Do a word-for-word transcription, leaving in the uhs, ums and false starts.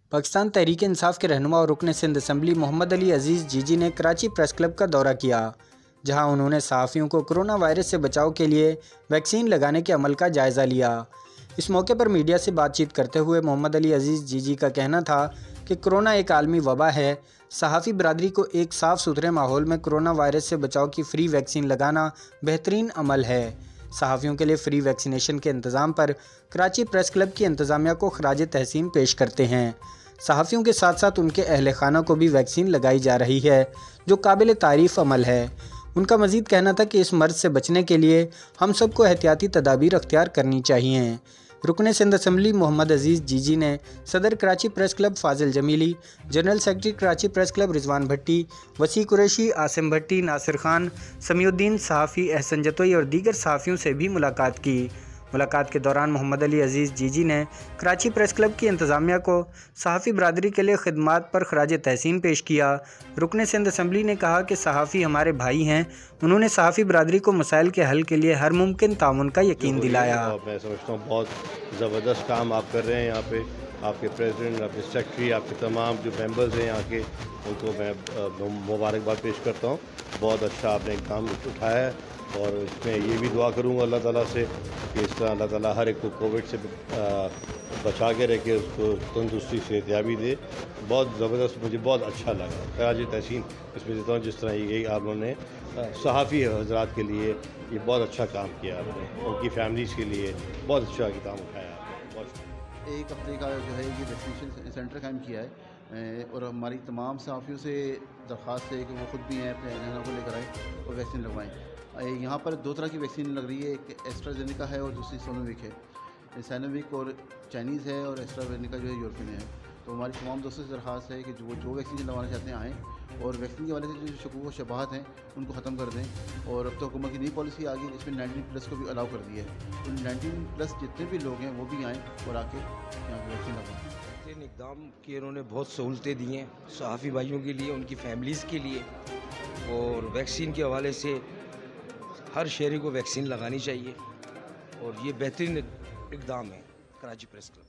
पाकिस्तान तहरीक इंसाफ के रहनुमा और रुकन सिंध असम्बली मोहम्मद अली अजीज़ जीजी ने कराची प्रेस क्लब का दौरा किया, जहां उन्होंने सहाफ़ियों को कोरोना वायरस से बचाव के लिए वैक्सीन लगाने के अमल का जायज़ा लिया। इस मौके पर मीडिया से बातचीत करते हुए मोहम्मद अली अजीज़ जीजी का कहना था कि कोरोना एक आलमी वबा है। सहाफ़ी बरादरी को एक साफ़ सुथरे माहौल में कोरोना वायरस से बचाव की फ़्री वैक्सीन लगाना बेहतरीन अमल है। सहाफ़ियों के लिए फ़्री वैक्सीनेशन के इंतज़ाम पर कराची प्रेस क्लब की इंतज़ामिया को खराज तहसीन पेश करते हैं। सहाफ़ियों के साथ साथ उनके अहल खाना को भी वैक्सीन लगाई जा रही है, जो काबिल तारीफ़ अमल है। उनका मज़ीद कहना था कि इस मर्ज़ से बचने के लिए हम सबको एहतियाती तदाबीर अख्तियार करनी चाहिए। रुकन सिंध असम्बली मोहम्मद अजीज़ जीजी ने सदर Karachi press club Fazil Jamili, general secretary Karachi press club Rizwan Bhatti, Wasi Qureshi, Asim भट्टी, नासिर खान, समीउद्दीन सहाफ़ी, एहसन जतोई और दीगर सहाफ़ियों से भी मुलाकात की। मुलाकात के दौरान मोहम्मद अली अजीज़ जीजी ने कराची प्रेस क्लब की इंतज़ामिया को सहाफ़ी बरादरी के लिए खिदमात पर खराज तहसीन पेश किया। रुकन सिंध असम्बली ने कहा कि सहाफ़ी हमारे भाई हैं। उन्होंने सहाफ़ी बरादरी को मसाइल के हल के लिए हर मुमकिन ताउन का यकीन दिलाया। मैं समझता हूँ बहुत ज़बरदस्त काम आप कर रहे हैं यहाँ पे। आपके प्रेसिडेंट, आपके सेक्रेटरी, आपके तमाम जो मेंबर्स हैं यहाँ के, उनको मैं मुबारकबाद पेश करता हूँ। बहुत अच्छा आपने एक काम उठाया है और इसमें ये भी दुआ करूँगा अल्लाह ताला से कि इस तरह अल्लाह ताला हर एक को कोविड से बचा के रखे, उसको तंदुरुस्ती से एहतियाबी दे। बहुत ज़बरदस्त, मुझे बहुत अच्छा लगा। खराज तहसीन इसमें देता हूँ जिस तरह ये आप लोगों ने सहाफ़ी हज़रात के लिए ये बहुत अच्छा काम किया आपने, उनकी फैमिलीज़ के लिए बहुत अच्छा काम उठाया आपने। बहुत एक हफ्ते का जो है ये वैक्सीनेशन सेंटर कायम किया है और हमारी तमाम सहाफ़ियों से दरख्वास्त है कि वो ख़ुद भी हैं, अपने रहनुमा को लेकर आएँ और वैक्सीन लगवाएँ। यहाँ पर दो तरह की वैक्सीन लग रही है, एक एस्ट्राजेनेका है और दूसरी सोनोविक है। साइनोविक और चाइनीज़ है और एस्ट्राजेनेका जो है यूरोपियन है। तो हमारी तमाम दोस्तों से दरख्वास्त है कि जो जो वैक्सीन लगवाना चाहते हैं आएँ और वैक्सीन के हवाले से जो शकूक व शबहात हैं उनको ख़त्म कर दें। और अब तो हुकूमत की नई पॉलिसी आ गई जिसमें नाइनटीन प्लस को भी अलाउ कर दिया है। तो नाइनटीन प्लस जितने भी लोग हैं वो भी आएँ और आके यहाँ पर वैक्सीन लगवाएँ। बेहतरीन इक़दाम किए, उन्होंने बहुत सहूलतें दी हैं सहाफ़ी भाइयों के लिए, उनकी फैमिलीज़ के लिए। और वैक्सीन के हवाले से हर शहरी को वैक्सीन लगानी चाहिए और ये बेहतरीन इक़दाम है कराची प्रेस क्लब।